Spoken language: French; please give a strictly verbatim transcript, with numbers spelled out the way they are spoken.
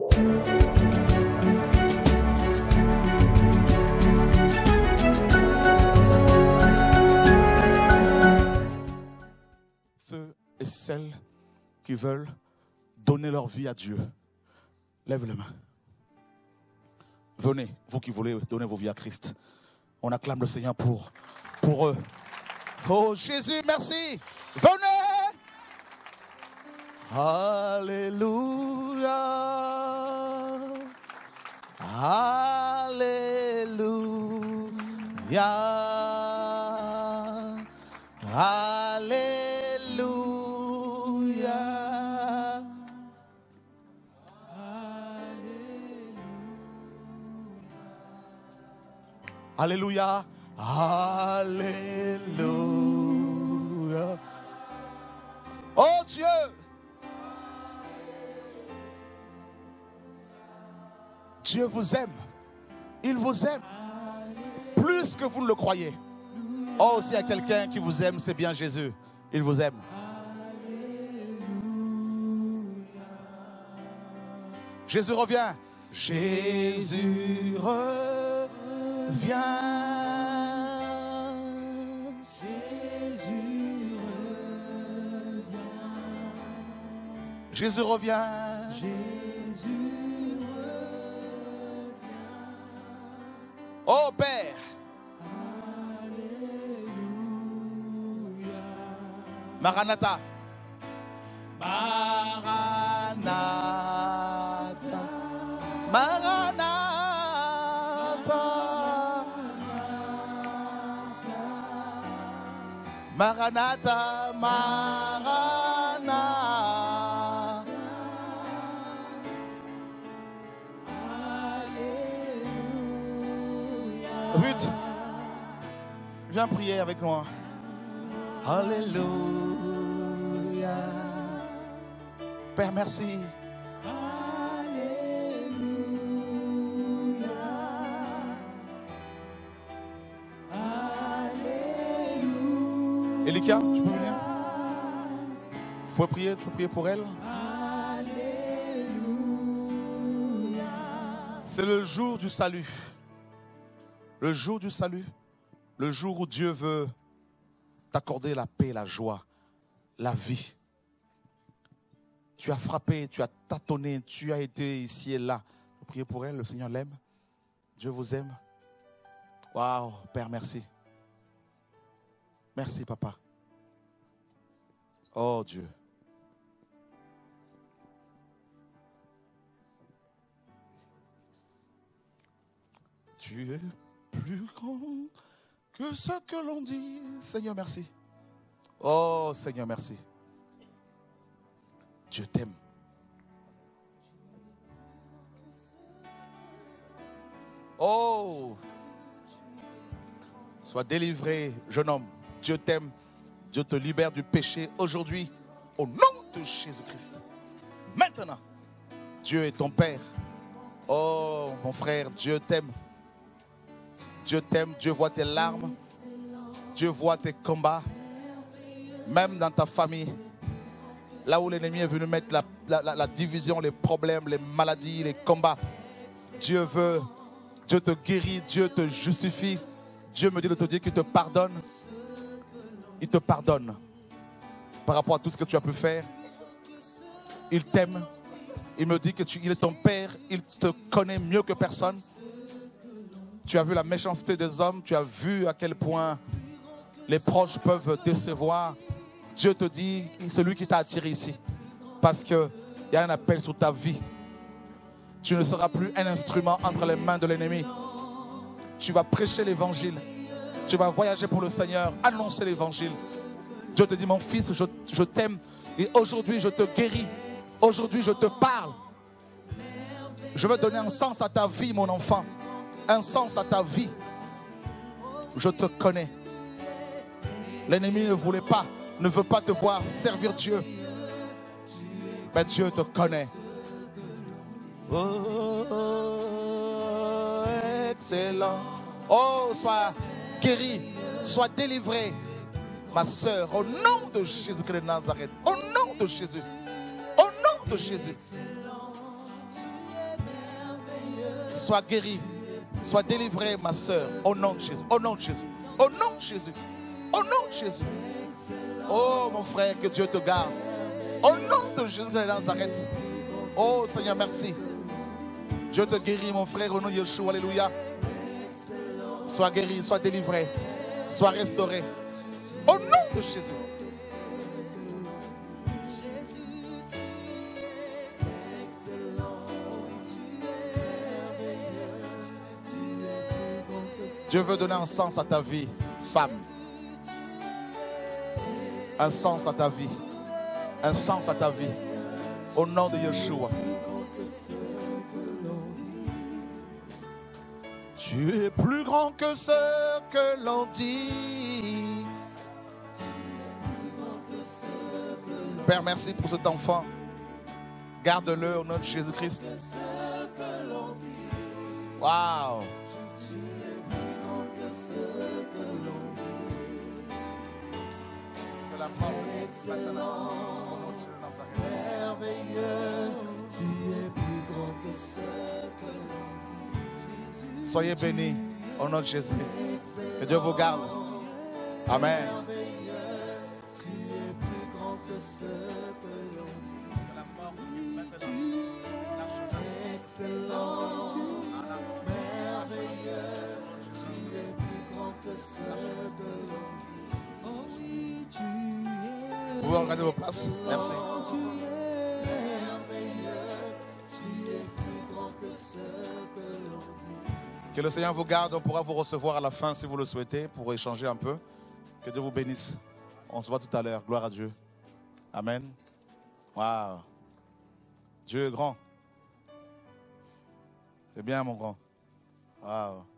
Ceux et celles qui veulent donner leur vie à Dieu, lève les mains. Venez, vous qui voulez donner vos vies à Christ. On acclame le Seigneur pour, pour eux. Oh Jésus, merci. Venez. Alléluia. Alléluia. Alléluia. Alléluia. Alléluia. Oh Dieu. Dieu vous aime. Il vous aime. Plus que vous ne le croyez. Oh, s'il y a quelqu'un qui vous aime, c'est bien Jésus. Il vous aime. Jésus revient. Jésus revient. Jésus revient. Jésus revient. Jésus revient. Oh Père. Alléluia. Maranatha. Maranatha. Maranatha. Maranatha, Maranatha. Ruth, viens prier avec moi. Alléluia. Père, merci. Elika, tu peux venir? Tu peux prier, tu peux prier pour elle? C'est le jour du salut. Le jour du salut. Le jour où Dieu veut t'accorder la paix, la joie, la vie. Tu as frappé, tu as tâtonné, tu as été ici et là. Tu peux prier pour elle, le Seigneur l'aime. Dieu vous aime. Waouh, Père, merci. Merci, Papa. Oh, Dieu. Tu es plus grand que ce que l'on dit. Seigneur, merci. Oh, Seigneur, merci. Dieu t'aime. Oh, sois délivré, jeune homme. Dieu t'aime. Dieu te libère du péché aujourd'hui. Au nom de Jésus-Christ. Maintenant, Dieu est ton Père. Oh, mon frère, Dieu t'aime. Dieu t'aime. Dieu voit tes larmes. Dieu voit tes combats. Même dans ta famille. Là où l'ennemi est venu mettre la, la, la, la division, les problèmes, les maladies, les combats. Dieu veut, Dieu te guérit, Dieu te justifie. Dieu me dit de te dire qu'il te pardonne. Il te pardonne par rapport à tout ce que tu as pu faire. Il t'aime. Il me dit qu'il est ton Père. Il te connaît mieux que personne. Tu as vu la méchanceté des hommes. Tu as vu à quel point les proches peuvent décevoir. Dieu te dit, celui qui t'a attiré ici. Parce qu'il y a un appel sur ta vie. Tu ne seras plus un instrument entre les mains de l'ennemi. Tu vas prêcher l'évangile. Tu vas voyager pour le Seigneur, annoncer l'évangile. Dieu te dit, mon fils, je, je t'aime. Et aujourd'hui, je te guéris. Aujourd'hui, je te parle. Je veux donner un sens à ta vie, mon enfant. Un sens à ta vie. Je te connais. L'ennemi ne voulait pas, ne veut pas te voir servir Dieu. Mais Dieu te connaît. Oh, excellent. Oh, sois guéri, sois délivré, ma soeur, au nom de Jésus-Christ de Nazareth. Au nom de Jésus. Au nom de Jésus. Sois guérie. Sois délivrée, ma soeur. Au nom de Jésus. Au nom de Jésus. Au nom de Jésus. Au nom de Jésus. Oh, mon frère, que Dieu te garde. Au nom de Jésus de Nazareth. Oh, Seigneur, merci. Dieu te guérit, mon frère, au nom de Yeshua. Alléluia. Sois guéri, sois délivré. Sois restauré. Au nom de Jésus. Dieu veut donner un sens à ta vie, femme. Un sens à ta vie. Un sens à ta vie. Au nom de Yeshua. Tu es plus grand que ce que l'on dit. Père, merci pour cet enfant. Garde-le au nom de Jésus-Christ. Waouh! Que la mort maintenant, au nom de Jésus de Nazareth. Merveilleux, tu es plus grand que ce que l'on dit. Soyez bénis au nom de Jésus. Que Dieu vous garde. Amen. Tu es plus grand que ce que l'on dit. Que la mort maintenant, lâche-la. Excellent, merveilleux, tu es plus grand que ce que l'on dit. Vous pouvez regarder vos places. Merci. Que le Seigneur vous garde. On pourra vous recevoir à la fin si vous le souhaitez pour échanger un peu. Que Dieu vous bénisse. On se voit tout à l'heure. Gloire à Dieu. Amen. Waouh. Dieu est grand. C'est bien, mon grand. Waouh.